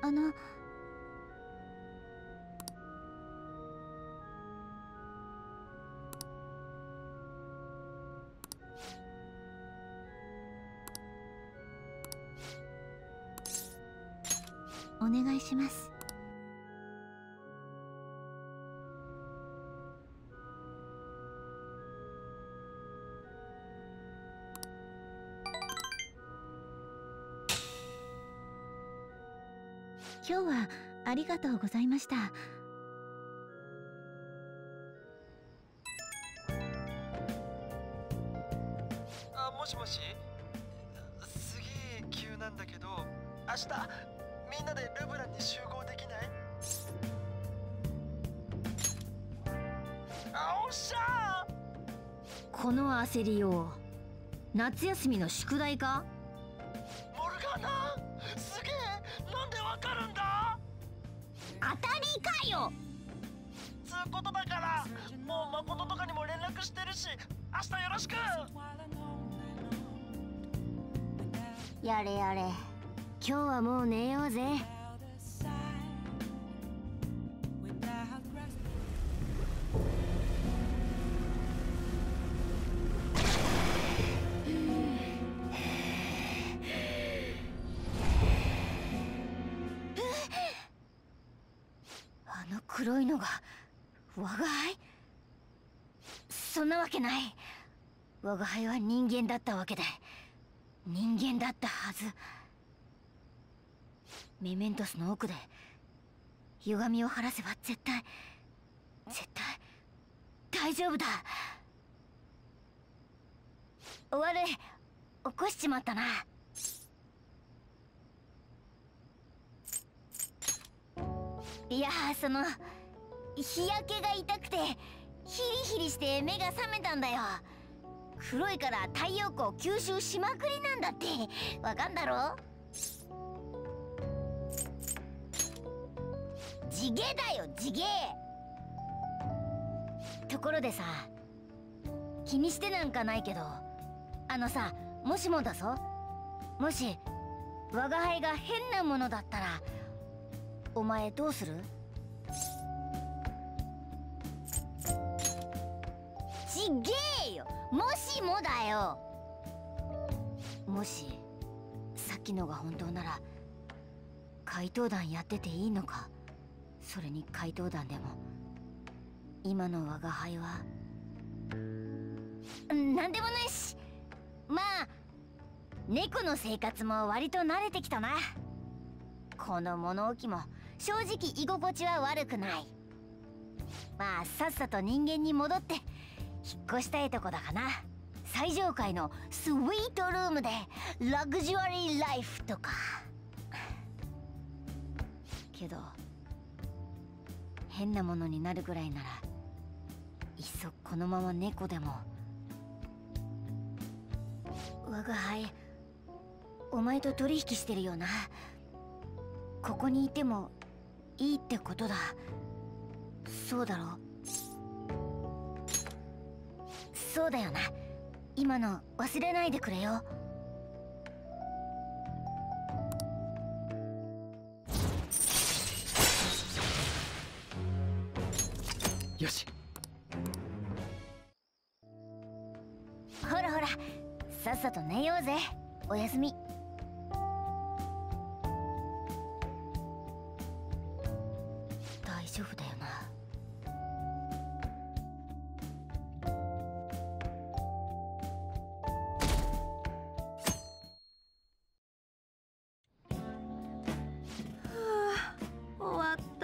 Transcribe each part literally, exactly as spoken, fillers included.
あのお願いします。今日はありがとうございました。 あ、もしもし。すげえ急なんだけど、明日みんなでルブランに集合できない？あ、おっしゃー。 この焦りよう、夏休みの宿題か？ モルガナ、すげえ。なんでわかるんだ？ 当たりかよ。 つうことだから、もう誠とかにも連絡してるし、明日よろしく。 やれやれ、今日はもう寝ようぜ。あの黒いのが我が輩？そんなわけない。我が輩は人間だったわけで、人間だったはず。メメントスの奥で歪みを晴らせば絶対絶対大丈夫だ。悪い、起こしちまったな。いやー、その日焼けが痛くてヒリヒリして目が覚めたんだよ。黒いから太陽光吸収しまくりなんだって、わかんだろ？地毛だよ、地毛。ところでさ、気にしてなんかないけど、あのさ、もしもだぞ、もし我が輩が変なものだったらお前どうする？ちげえよ、もしもだよ。もしさっきのが本当なら怪盗団やってていいのか？それに怪盗団でも今の我が輩はなんでもないし、まあ猫の生活も割と慣れてきたな。この物置も正直居心地は悪くない。まあさっさと人間に戻って引っ越したいとこだかな。最上階のスイートルームでラグジュアリーライフとか。けど変なものになるぐらいならいっそこのまま猫でも。我が輩、お前と取引してるよな。ここにいてもいいってことだ。そうだろ？そうだよな。今の忘れないでくれよ。 よし。 ほらほら、さっさと寝ようぜ。おやすみ。大丈夫だよな。終わった。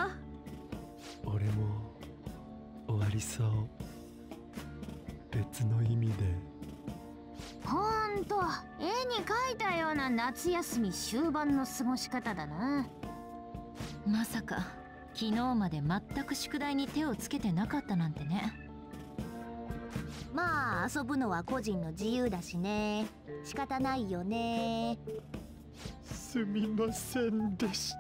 俺も終わりそう。別の意味で。 ほんと絵に描いたような夏休み終盤の過ごし方だな。 まさか昨日まで全く宿題に手をつけてなかったなんてね。 まあ遊ぶのは個人の自由だしね。仕方ないよね。 すみませんでした。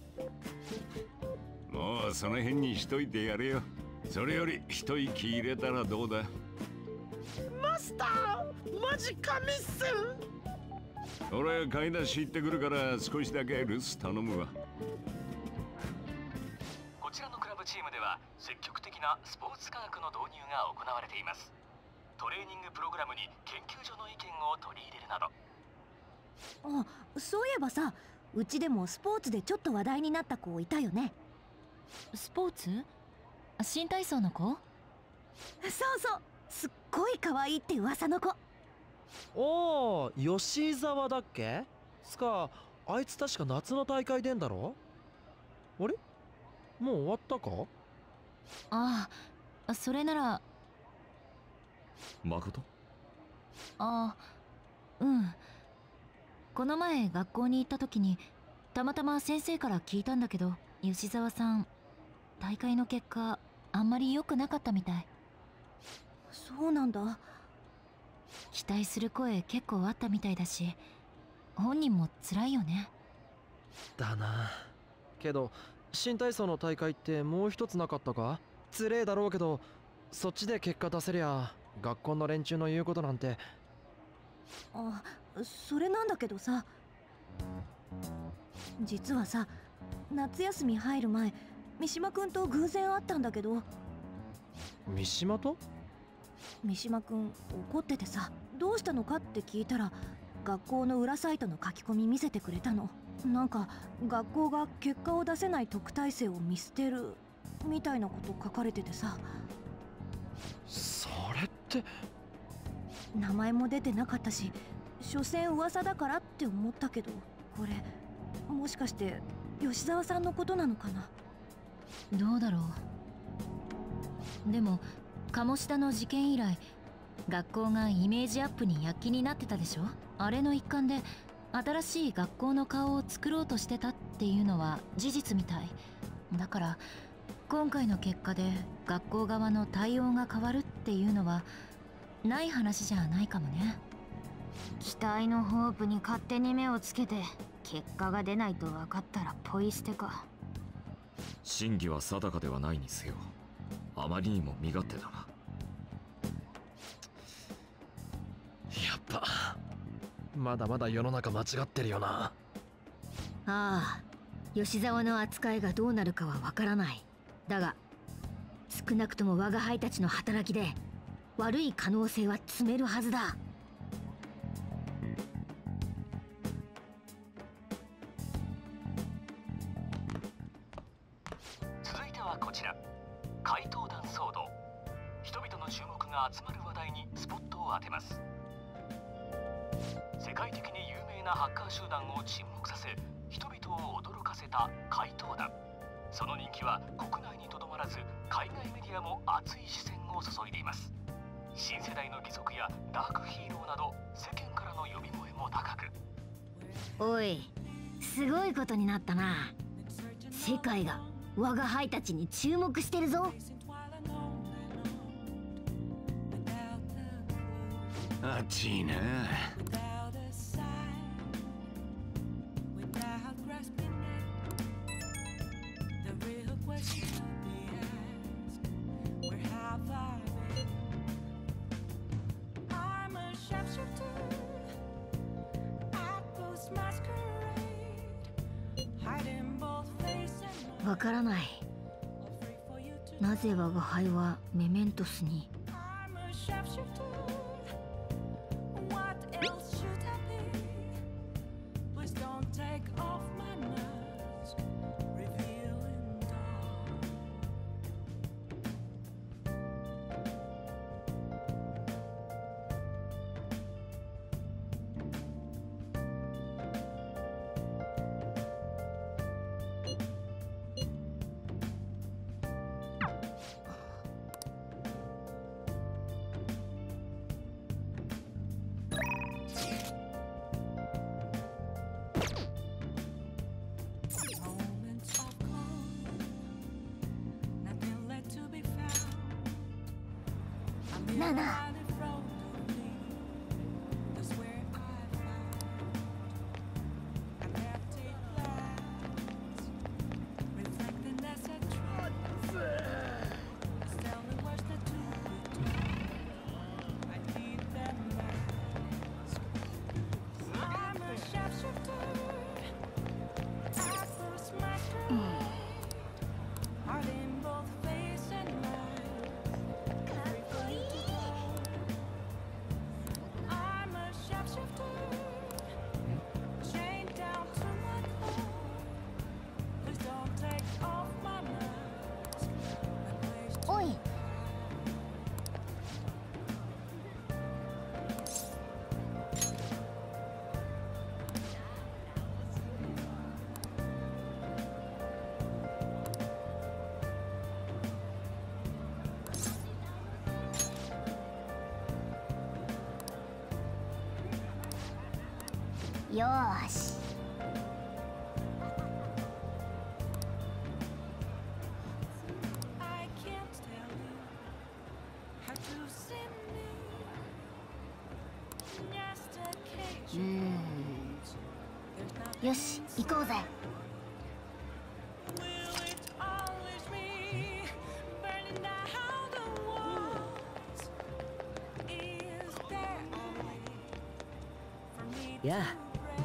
もうその辺にしといてやれよ。それより一息入れたらどうだ？ マスター、マジ神っす。 俺買い出し行ってくるから少しだけ留守頼むわ。 こちらのクラブチームでは積極的なスポーツ科学の導入が行われています。トレーニングプログラムに研究所の意見を取り入れるなど。 あ、そういえばさ、うちでもスポーツでちょっと話題になった子いたよね。 スポーツ？新体操の子？ そうそう、すっごい可愛いって噂の子。 おー、吉沢だっけ？つか、あいつ確か夏の大会出んだろ？あれ？もう終わったか？ ああ、それなら。 誠？ ああ、うん。この前学校に行った時にたまたま先生から聞いたんだけど、吉沢さん大会の結果あんまり良くなかったみたい。 そうなんだ。 期待する声結構あったみたいだし、本人も辛いよね。 だな。けど新体操の大会ってもう一つなかったか？つれえだろうけど、そっちで結果出せりゃ学校の連中の言うことなんて。 あ、それなんだけどさ、実はさ、夏休み入る前三島くんと偶然会ったんだけど。 三島と？ 三島くん怒っててさ、どうしたのかって聞いたら学校の裏サイトの書き込み見せてくれたの。なんか学校が結果を出せない特待生を見捨てるみたいなこと書かれててさ。 それって名前も出てなかったし、所詮噂だからって思ったけど、これもしかして吉沢さんのことなのかな。 どうだろう。でも鴨志田の事件以来学校がイメージアップに躍起になってたでしょ。あれの一環で新しい学校の顔を作ろうとしてたっていうのは事実みたいだから、今回の結果で学校側の対応が変わるっていうのはない話じゃないかもね。 期待のホープに勝手に目をつけて結果が出ないと分かったらポイ捨てか。 真偽は定かではないにせよ、あまりにも身勝手だな。 やっぱまだまだ世の中間違ってるよな。 ああ、吉沢の扱いがどうなるかはわからない。だが少なくとも我が輩たちの働きで悪い可能性は詰めるはずだ。 続いてはこちら、怪盗団騒動。人々の注目が集まる話題にスポットを当てます。世界的に有名なハッカー集団を沈黙させ、人々を驚かせた怪盗団。その人気は国内にとどまらず海外メディアも熱い視線を注いでいます。新世代の義足やダークヒーローなど世間からの呼び声も高く。 おい、すごいことになったな。世界が我が輩たちに注目してるぞ。 熱いな。 わからない。なぜ我が輩はメメントスに。ナナ、 よーし。うーん、よし行こうぜ。 やあ。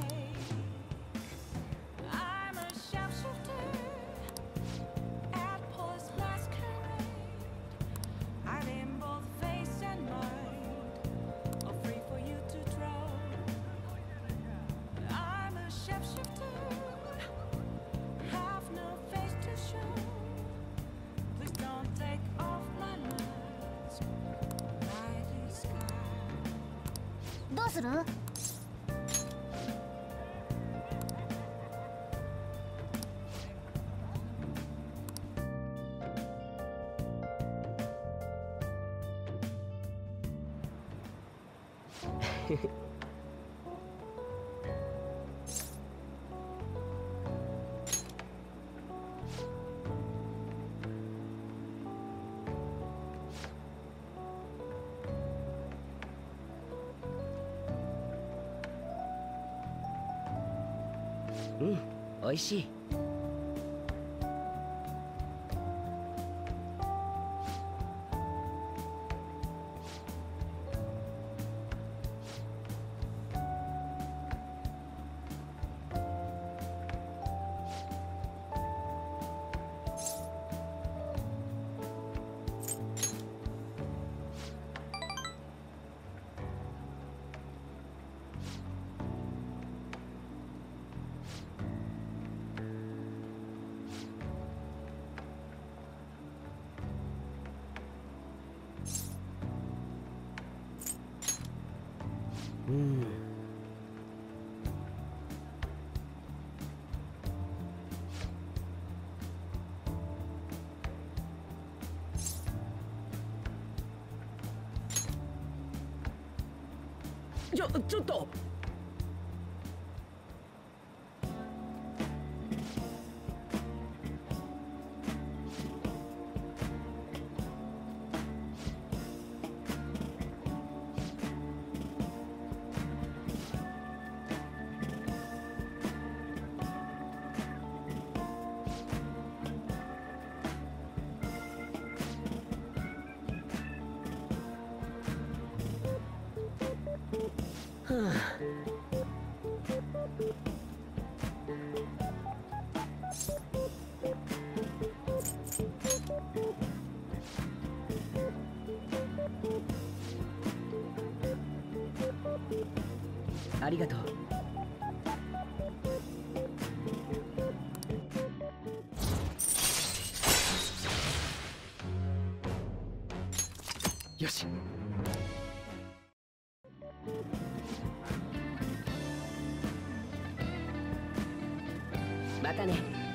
どうする？ うん、おいしい。うん。ちょ、ちょっと。はあ、ありがとう。よし。またね。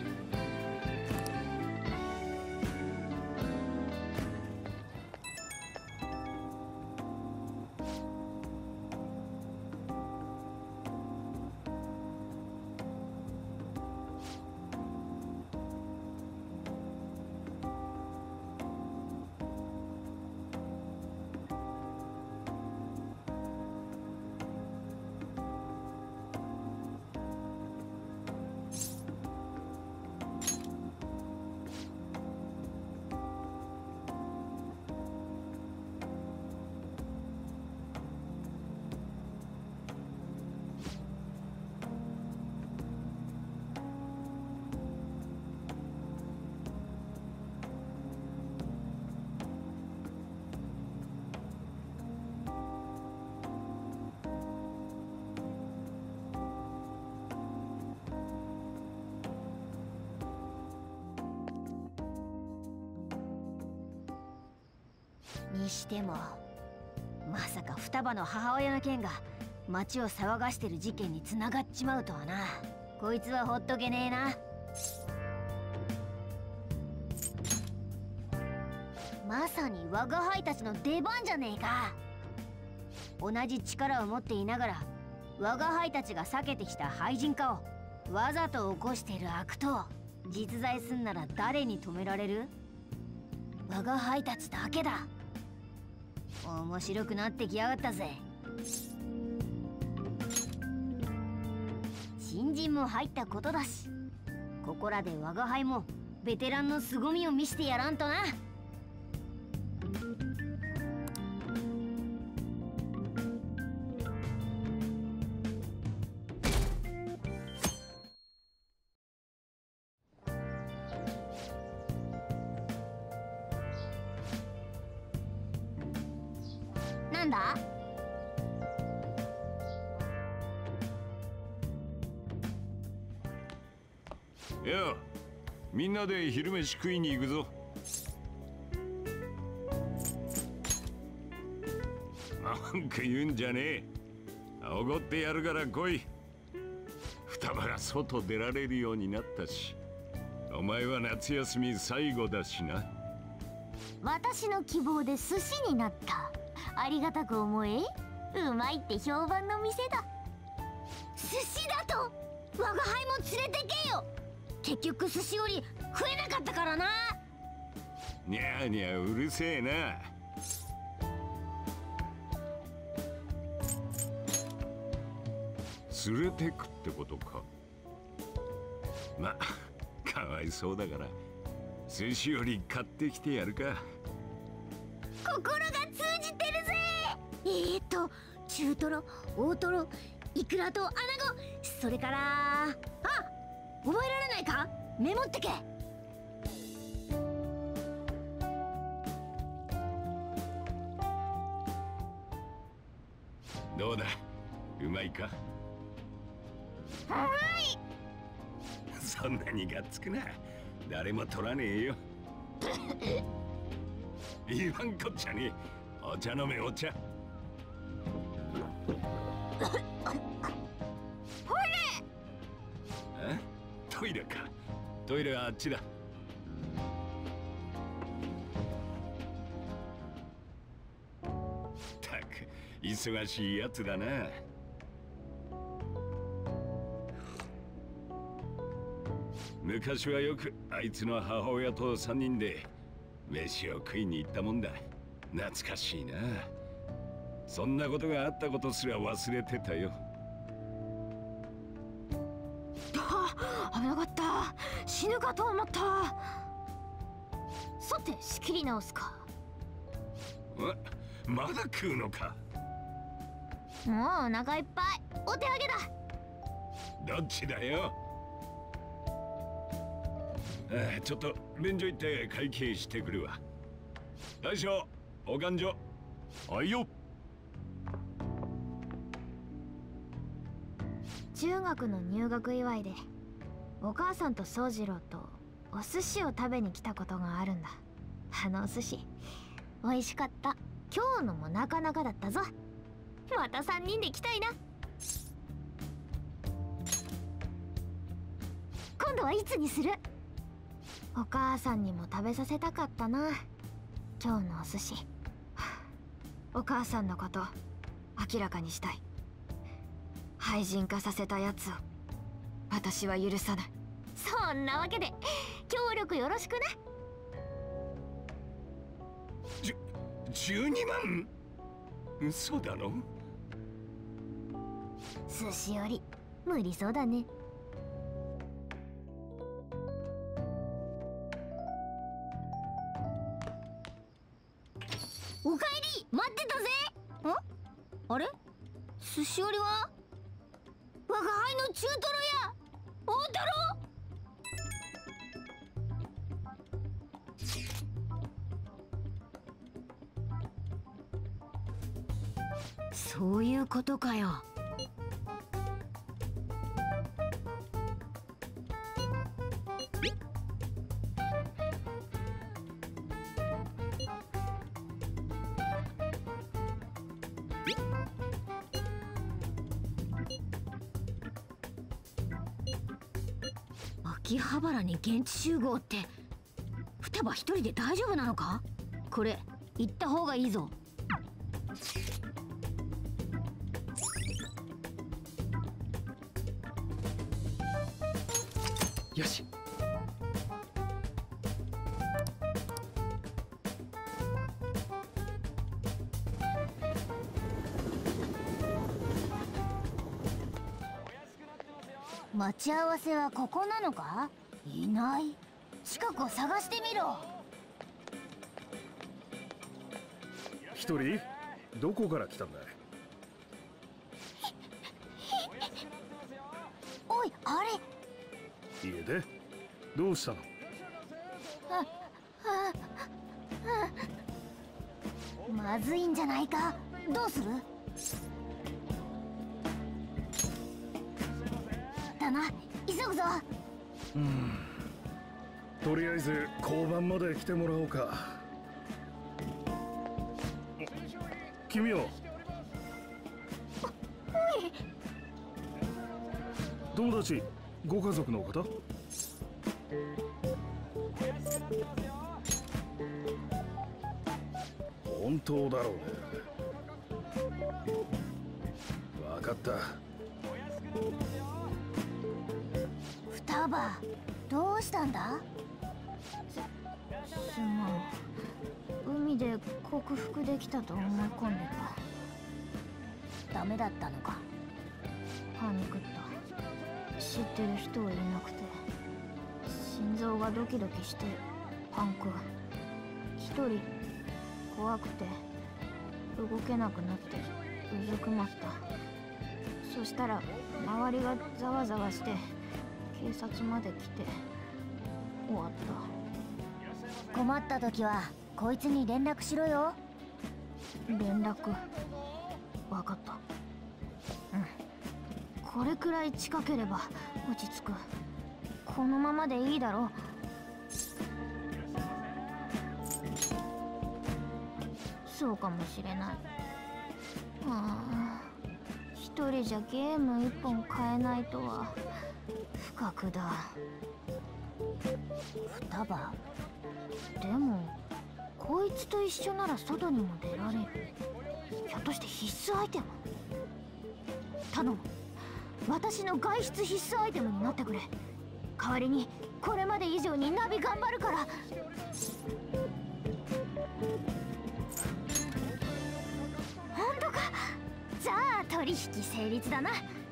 にしてもまさか双葉の母親の件が町を騒がしてる事件に繋がっちまうとはな。こいつはほっとけねえな。まさに我が輩たちの出番じゃねえか。同じ力を持っていながら我が輩たちが避けてきた廃人化をわざと起こしている悪党、実在すんなら誰に止められる？我が輩たちだけだ。面白くなってきやがったぜ。新人も入ったことだし、ここらで我が輩もベテランの凄みを見せてやらんとな。なんだ？ いや、みんなで昼飯食いに行くぞ。なんか言うんじゃねえ。おごってやるから来い。双葉が外出られるようになったし、お前は夏休み最後だしな。 私の希望で寿司になった。ありがたく思え。うまいって評判の店だ。 寿司だと我が輩も連れてけよ。結局寿司より食えなかったからな。 にゃーにゃーうるせえな。連れてくってことか。ま、かわいそうだから寿司より買ってきてやるか。 心が通じてるぜ。えーっと中トロ、大トロ、イクラとアナゴ、それからあ、覚えられないか？メモってけ。 どうだ、うまいか？ はい。 そんなにがっつくな。誰も取らねえよ。言わんこっちゃねえ。お茶飲め、お茶。 ほれ。 え？トイレか。トイレはあっちだ。たく忙しいやつだな。昔はよくあいつの母親と三人で飯を食いに行ったもんだ。懐かしいな。そんなことがあったことすら忘れてたよ。 あ、危なかった。死ぬかと思った。さて仕切り直すか。 まだ食うのか。 もうお腹いっぱい。お手上げだ。どっちだよ。ああ、ちょっと便所行って会計してくるわ。大将、お勘定。はいよ。 中学の入学祝いでお母さんと宗次郎とお寿司を食べに来たことがあるんだ。あのお寿司美味しかった。今日のもなかなかだったぞ。またさんにんで来たいな。今度はいつにする？お母さんにも食べさせたかったな、今日のお寿司。お母さんのこと明らかにしたい。廃人化させたやつを私は許さない。そんなわけで協力よろしくな。 じゅじゅうにまん？嘘だろ？ 寿司より無理そうだね。 おかえり、待ってたぜ。ん？あれ？寿司折りは？我が輩の中トロや大トロ。そういうことかよ。秋葉原に現地集合って双葉一人で大丈夫なのか？これ行った方がいいぞ。 よし。 待ち合わせはここなのか？いない。近くを探してみろ。 一人？どこから来たんだい？ おい、あれ。 家で？どうしたの？ あ、あ、あ、まずいんじゃないか。どうする？だな、急ぐぞ。 うん。とりあえず交番まで来てもらおうか。君は？ おい。 友達、ご家族の方？本当だろうね。分かった。 双葉、どうしたんだ？ すまん。海で克服できたと思い込んでた。ダメだったのか？ パニクった。知ってる人はいなくて、心臓がドキドキしてパンク。一人怖くて動けなくなってうずくまった。そしたら周りがざわざわして警察まで来て終わった。 困った時はこいつに連絡しろよ。 連絡。分かった。うん。これくらい近ければ落ち着く。このままでいいだろう。そうかもしれない。ああ、一人じゃゲーム一本買えないとは不覚だ。 双葉。 でもこいつと一緒なら外にも出られる。ひょっとして必須アイテム？頼む。私の外出必須アイテムになってくれ。代わりにこれまで以上にナビ頑張るから。本当か？じゃあ取引成立だな。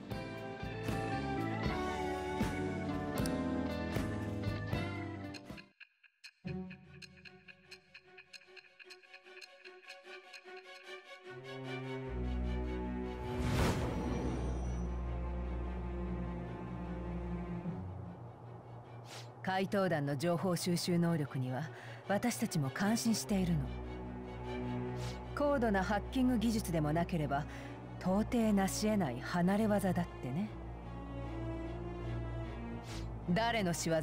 怪盗団の情報収集能力には私たちも感心しているの。高度なハッキング技術でもなければ到底成し得ない離れ技だってね。誰の仕業？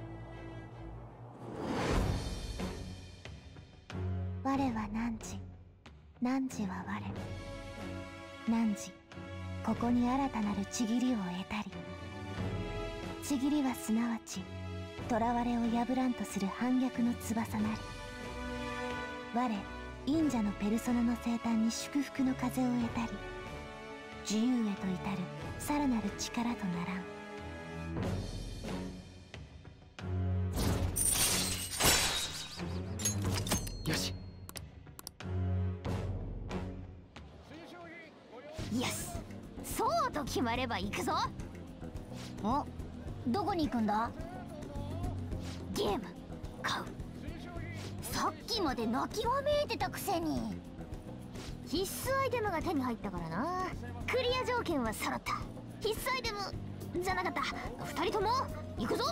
我は汝、汝は我。汝、ここに新たなるちぎりを得たり。ちぎりはすなわち囚われを破らんとする反逆の翼なり。我忍者のペルソナの生誕に祝福の風を得たり、自由へと至るさらなる力とならん。 よし。 イエス。そうと決まれば行くぞ。お、どこに行くんだ？ゲーム買う。さっきまで泣きわめいてたくせに。必須アイテムが手に入ったからな。クリア条件は揃った。必須アイテムじゃなかった。二人とも行くぞ。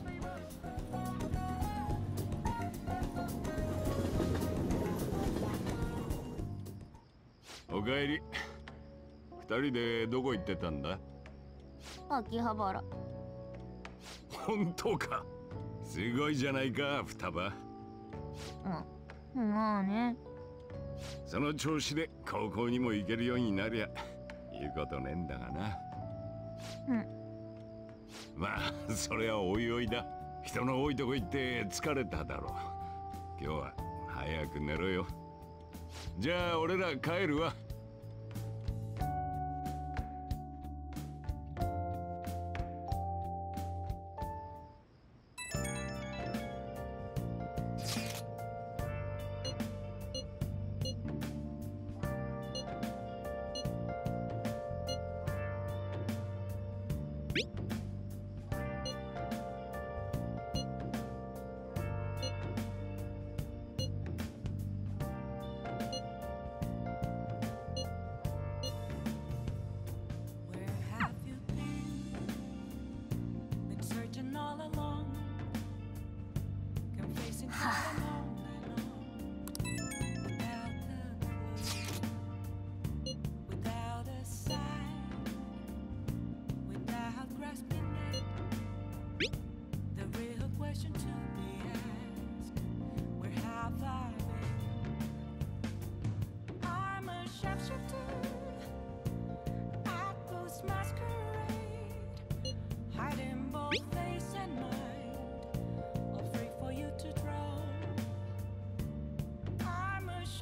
おかえり。二人でどこ行ってたんだ？ 秋葉原。 本当か？すごいじゃないか、双葉。 うん、まあね。 その調子で高校にも行けるようになりゃ言うことねえんだがな。 うん。 まあそれはおいおいだ。人の多いとこ行って疲れただろう。今日は早く寝ろよ。じゃあ俺ら帰るわ。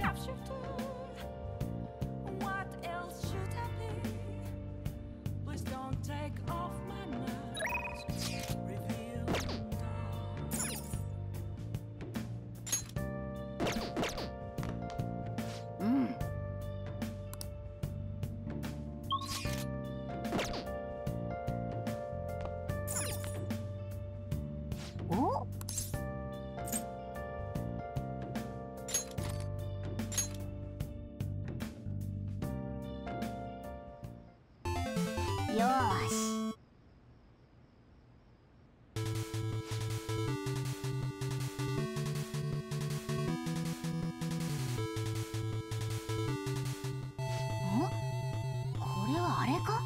よーし。ん？これはあれか？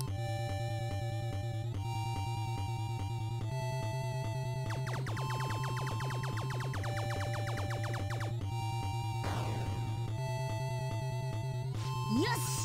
よし。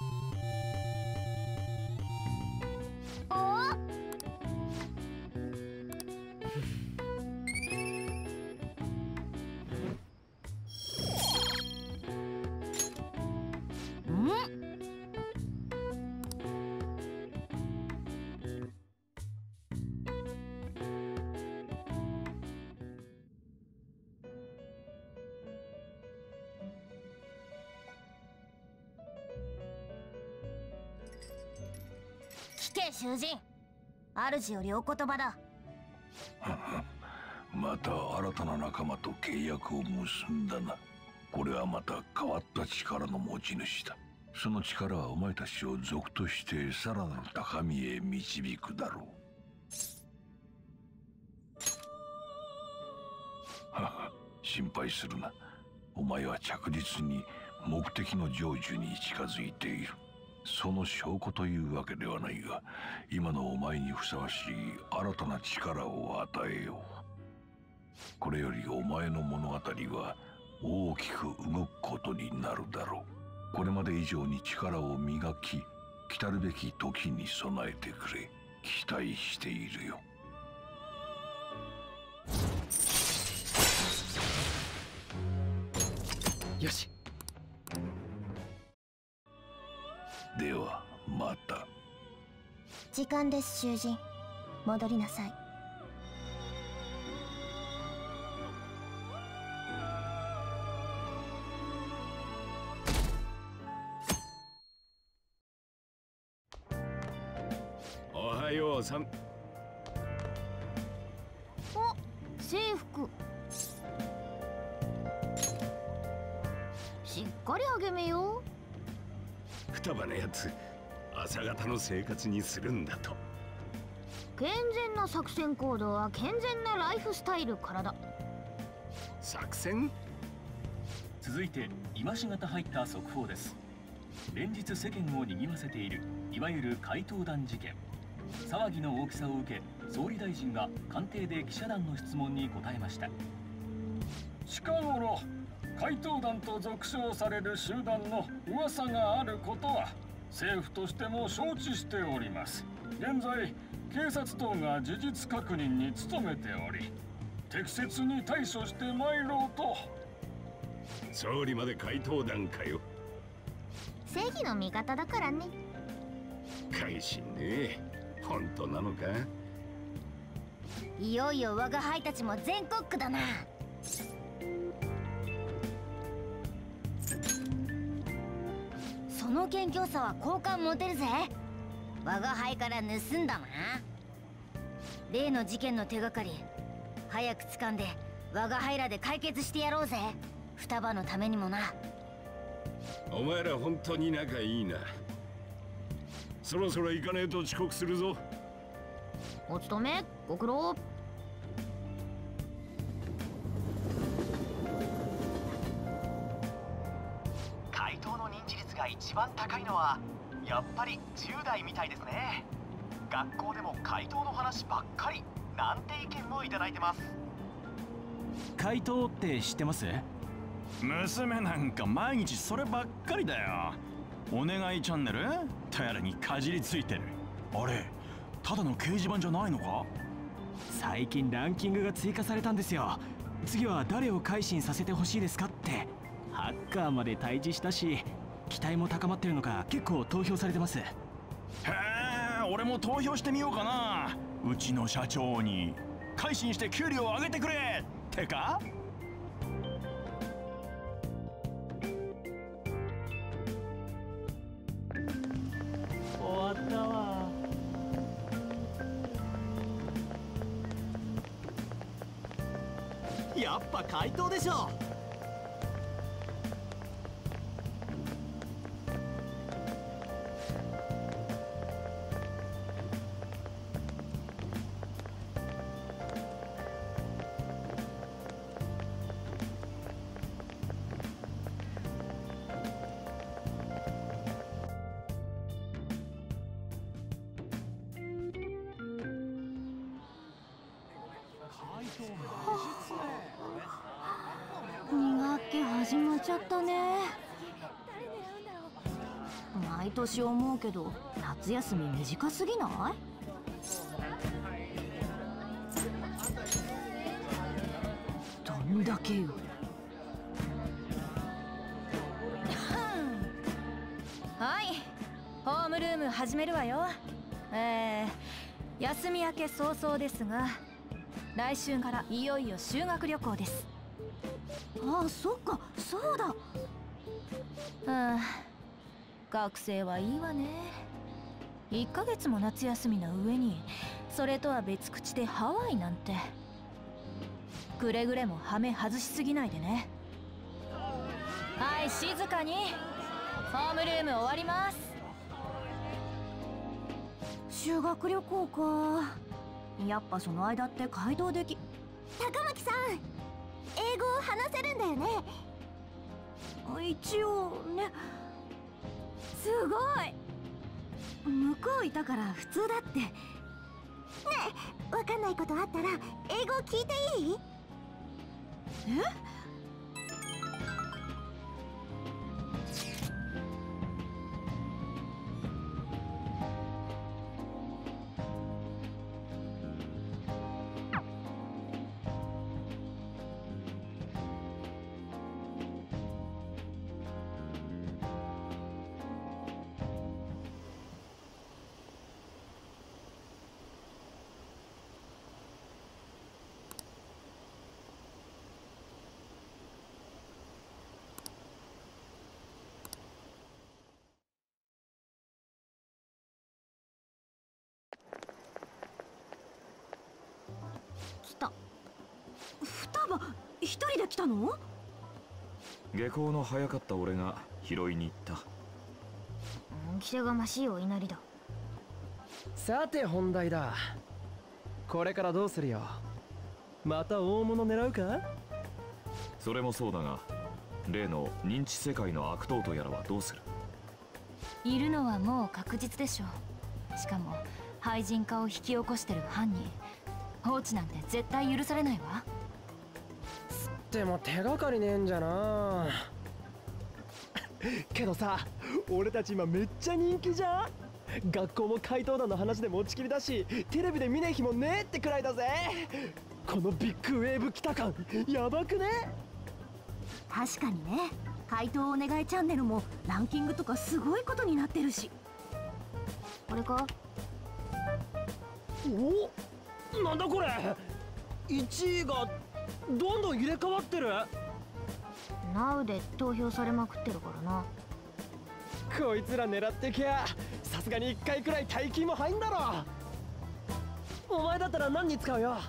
聞け囚人、主よりお言葉だ。 また新たな仲間と契約を結んだな。これはまた変わった力の持ち主だ。その力はお前たちを族としてさらなる高みへ導くだろう。はは、心配するな。お前は着実に目的の成就に近づいている。その証拠というわけではないが、今のお前にふさわしい新たな力を与えよう。これよりお前の物語は大きく動くことになるだろう。これまで以上に力を磨き、来たるべき時に備えてくれ。期待しているよ。 よし。 ではまた。 時間です、囚人。戻りなさい。 おはようさん。 お、制服。しっかり励めよ。 双葉のやつ、朝方の生活にするんだと。 健全な作戦行動は健全なライフスタイルからだ。 作戦？ 続いて今しがた入った速報です。連日世間を賑わせているいわゆる怪盗団事件。騒ぎの大きさを受け、総理大臣が官邸で記者団の質問に答えました。 近頃怪盗団と俗称される集団の噂があることは政府としても承知しております。現在警察等が事実確認に努めており、適切に対処してまいろうと。 総理まで怪盗団かよ。 正義の味方だからね。 改心ね。本当なのか？ いよいよ我が輩たちも全国区だな。その謙虚さは好感持てるぜ。我が輩から盗んだな。例の事件の手がかり早く掴んで我が輩らで解決してやろうぜ。双葉のためにもな。 お前ら本当に仲いいな。そろそろ行かねえと遅刻するぞ。 お勤めご苦労。 怪盗の認知率が一番高いのはやっぱりじゅう代みたいですね。学校でも怪盗の話ばっかりなんて意見もいただいてます。 怪盗って知ってます？娘なんか毎日そればっかりだよ。お願いチャンネルとやらにかじりついてる。あれただの掲示板じゃないのか？ 最近ランキングが追加されたんですよ。次は誰を改心させてほしいですかって。 ハッカーまで退治したし、期待も高まってるのか結構投票されてます。へえ、俺も投票してみようかな。うちの社長に改心して給料を上げてくれってか。 終わったわ。 やっぱ怪盗でしょ。 に学期始まっちゃったね。毎年思うけど夏休み短すぎない？どんだけよ。 はい、ホームルーム始めるわよ。えー、休み明け早々ですが、来週からいよいよ修学旅行です。 ああ、そっか、そうだ。 はあ、学生はいいわね。いっかげつも夏休みの上にそれとは別口でハワイなんて。くれぐれもハメ外しすぎないでね。はい、静かに。ホームルーム終わります。 修学旅行か。やっぱその間って街道でき。 高牧さん、英語を話せるんだよね。 一応ね。 すごい。 向こういたから普通だって。 ねえ、わかんないことあったら英語聞いていい？ え？来た。双葉一人で来たの？ 下校の早かった俺が拾いに行った。 恩着せがましいお稲荷だ。 さて本題だ。これからどうするよ。また大物狙うか？ それもそうだが、例の認知世界の悪党とやらはどうする？ いるのはもう確実でしょう。しかも廃人化を引き起こしてる犯人、放置なんて絶対許されないわ。 でも手がかりねえんじゃな。 けどさ、俺たち今めっちゃ人気じゃん。学校も怪盗団の話で持ちきりだし、テレビで見ない日もねえってくらいだぜ。このビッグウェーブ来た感やばくね？ 確かにね。怪盗お願いチャンネルもランキングとかすごいことになってるし。 これか？ お、なんだこれ。いちいがどんどん入れ替わってる。 ナウで投票されまくってるからな。 こいつら狙ってきゃさすがにいっかいくらい大金も入んだろ。お前だったら何に使うよ。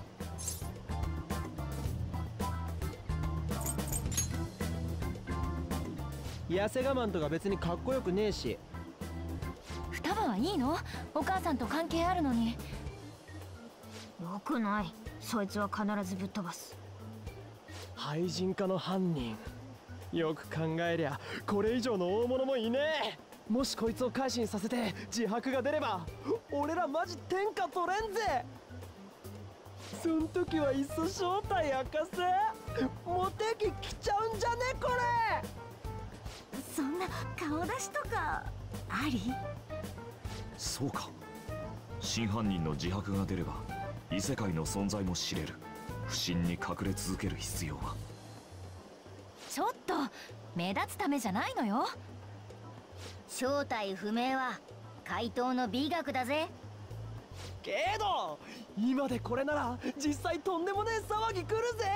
痩せ我慢とか別にかっこよくねえし。 双葉はいいの？お母さんと関係あるのに。 よくない。そいつは必ずぶっ飛ばす。 廃人化の犯人、よく考えりゃこれ以上の大物もいねえ。もしこいつを改心させて自白が出れば俺らマジ天下取れんぜ。そん時はいっそ正体明かせ。モテ期来ちゃうんじゃねこれ。 そんな顔出しとかあり？ そうか。真犯人の自白が出れば異世界の存在も知れる。不審に隠れ続ける必要は。 ちょっと目立つためじゃないのよ。 正体不明は怪盗の美学だぜ。 けど今でこれなら実際とんでもねえ騒ぎ来るぜ。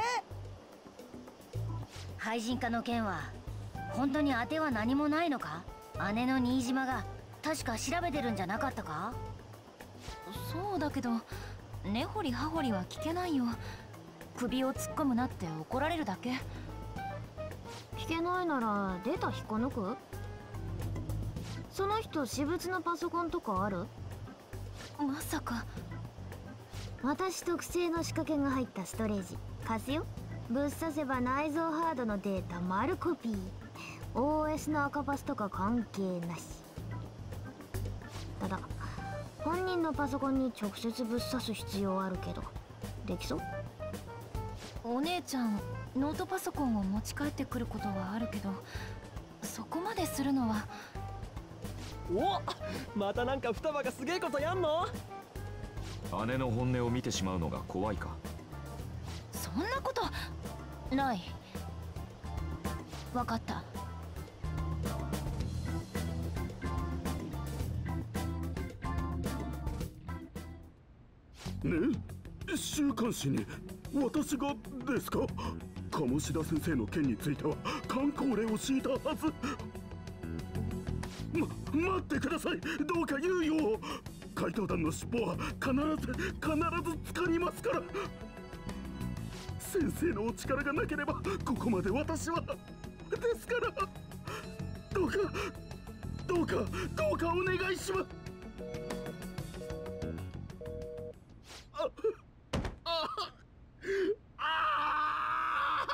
廃人化の件は本当に当ては何もないのか？姉の新島が確か調べてるんじゃなかったか？ そうだけど根掘り葉掘りは聞けないよ。首を突っ込むなって怒られるだけ。 聞けないならデータ引っこ抜く？その人私物のパソコンとかある？ まさか。 私特製の仕掛けが入ったストレージ貸すよ。ぶっ刺せば内蔵ハードのデータ丸コピー。 オーエス の赤パスとか関係なし。ただ本人のパソコンに直接ぶっ刺す必要あるけどできそう？ お姉ちゃんノートパソコンを持ち帰ってくることはあるけど、そこまでするのは。 お、またなんか双葉がすげえことやんの？ 姉の本音を見てしまうのが怖いか？ そんなことない。わかった。 ねえ、週刊誌に私がですか？鴨志田先生の件については箝口令を敷いたはず。ま、待ってください。どうか猶予を。怪盗団の尻尾は必ず必ず掴みますから。先生のお力がなければここまで私は。ですからどうかどうかどうかお願いします。あああ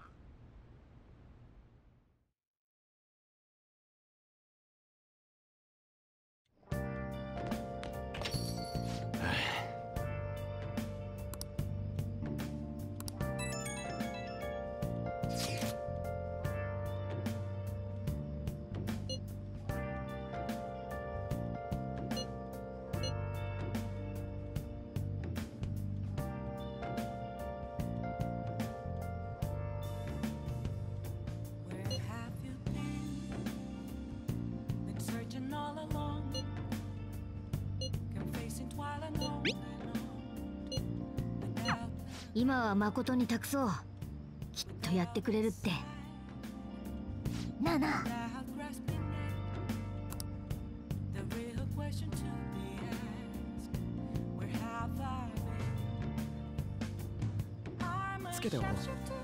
今は誠に託そう。きっとやってくれるって。なあなあ。 つけておこう。